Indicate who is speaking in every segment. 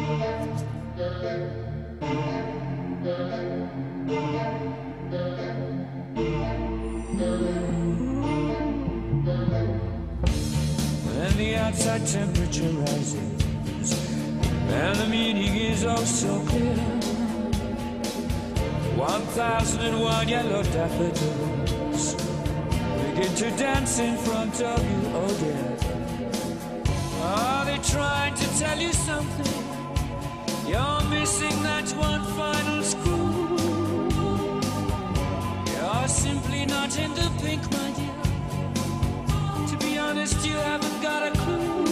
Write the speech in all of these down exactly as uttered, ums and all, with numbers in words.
Speaker 1: When the outside temperature rises and the meaning is oh so clear, one thousand and one yellow daffodils begin to dance in front of you, oh dear. Are they trying to tell you something? You're missing that one final screw. You're simply not in the pink, my dear. To be honest, you haven't got a clue.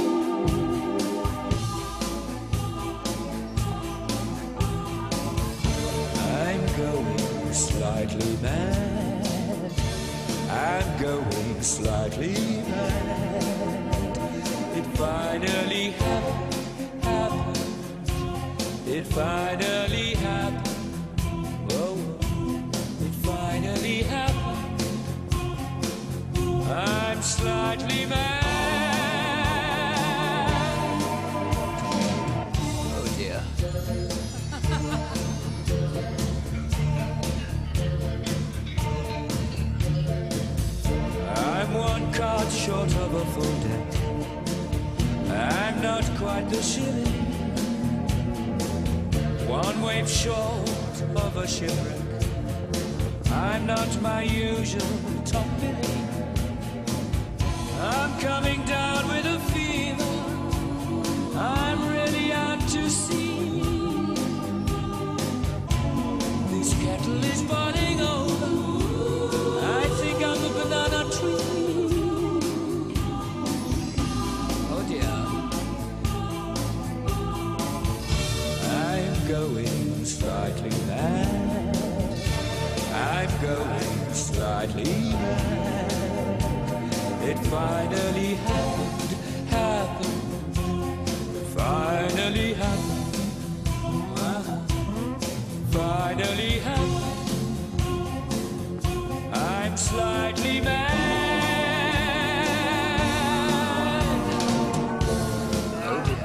Speaker 1: I'm going slightly mad. I'm going slightly mad. It finally happened, happened. It finally happened. Whoa, it finally happened. I'm slightly mad. Oh dear. I'm one card short of a full deck. I'm not quite the shilling. One wave short of a shipwreck. I'm not my usual top billing. I'm coming down with a fever. I'm really out to sea. This kettle is boiling over. I think I'm a banana tree. Oh dear. I'm going slightly mad. I'm going slightly mad. It finally happened, happened. Finally happened. Finally happened. I'm slightly mad. Oh dear.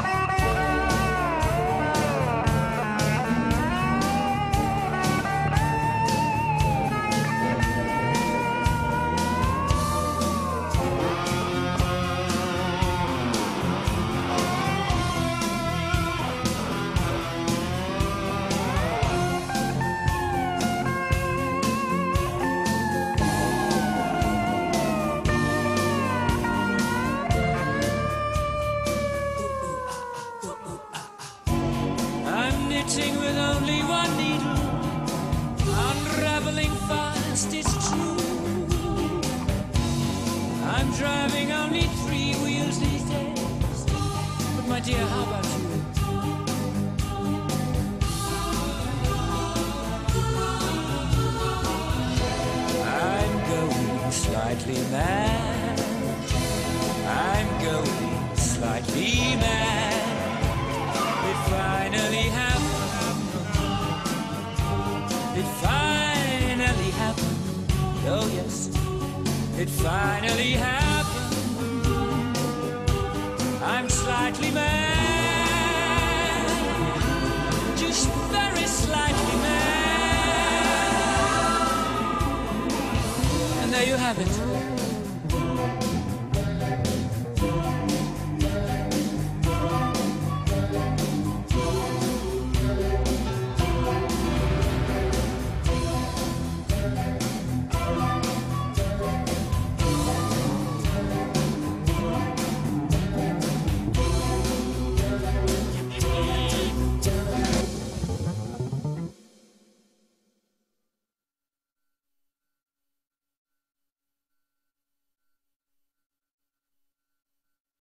Speaker 1: With only one needle, unraveling fast, it's true. I'm driving only three wheels these days. But my dear, how about you? I'm going slightly mad. I'm going slightly mad. It finally happened. It finally happened. Oh yes, it finally happened. I'm slightly mad. Just very slightly mad. And there you have it.